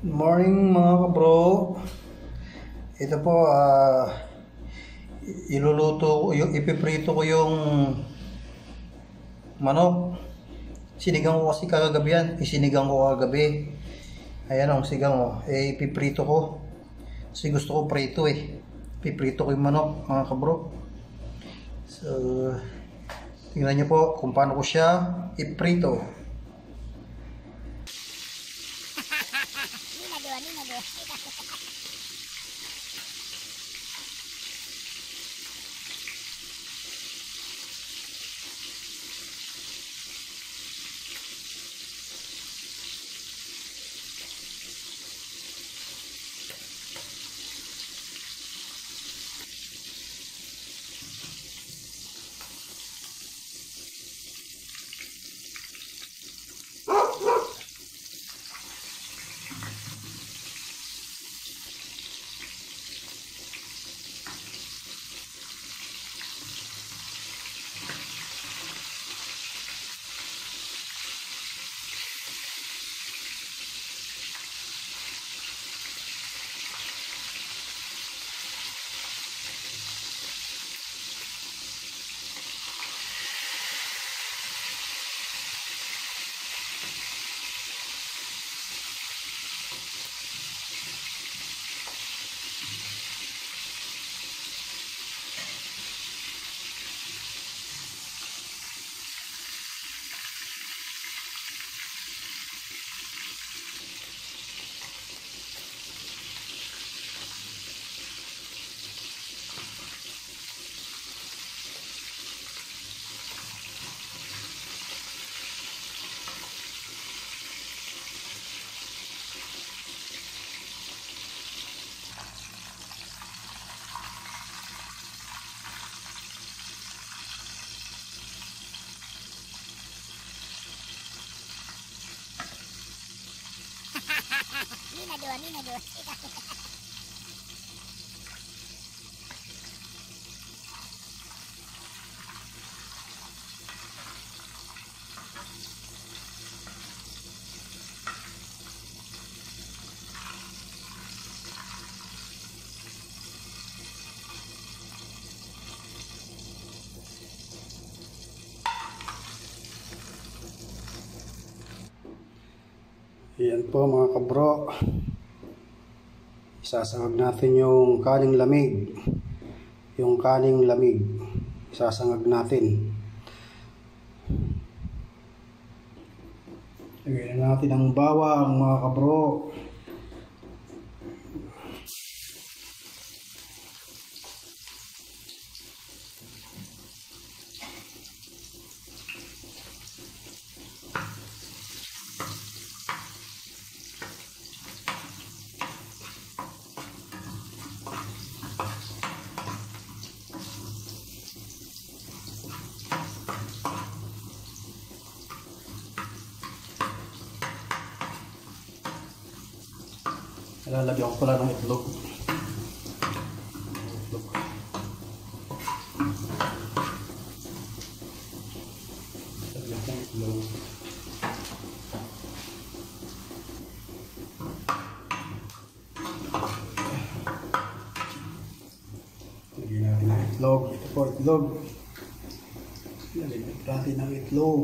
Good morning mga kabro. Ito po, ipiprito ko yung manok. Sinigang ko kasi kagabi yan. Isinigang ko kagabi. Ayan ang sigang o. Ipiprito ko. Kasi gusto ko prito eh. Ipiprito ko yung manok mga kabro. So, tingnan nyo po kung paano ko siya iprito. Minado. Ayan po mga kabro, isasangag natin yung kaning lamig. Isasangag natin. Lagyan natin ang bawang mga kabro. Lalagyan ko pala ng itlog. Lagyan ng itlog. Lagyan natin ng itlog. Ito po itlog. Lagyan natin ng itlog.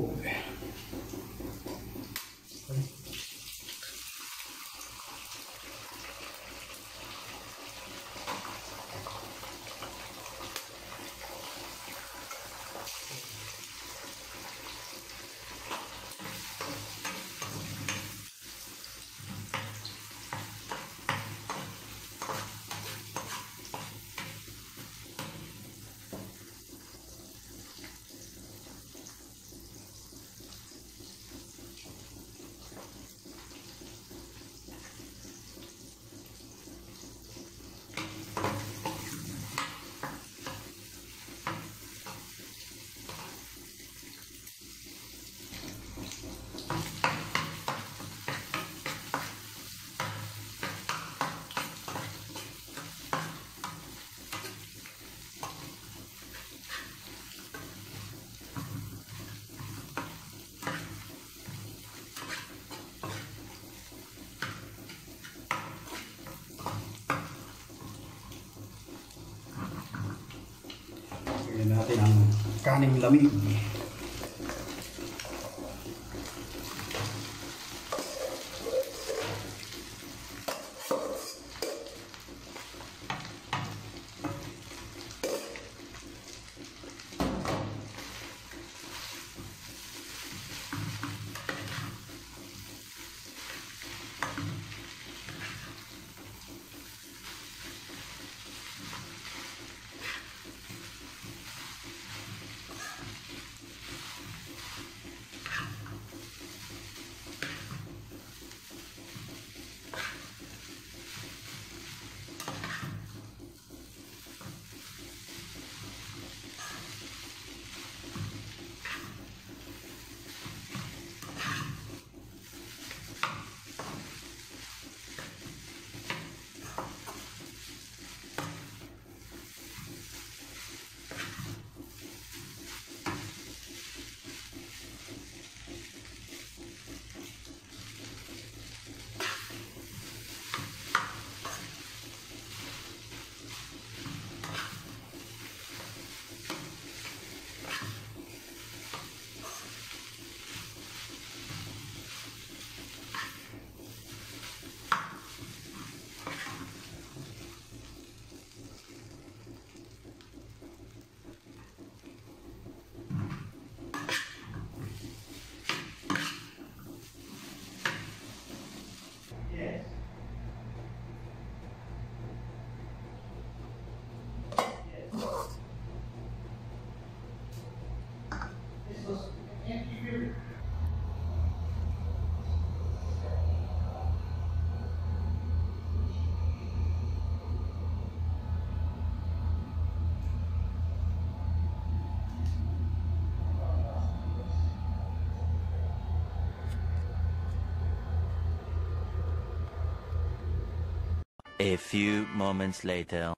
Lagyan natin ang kaning lamig. A few moments later.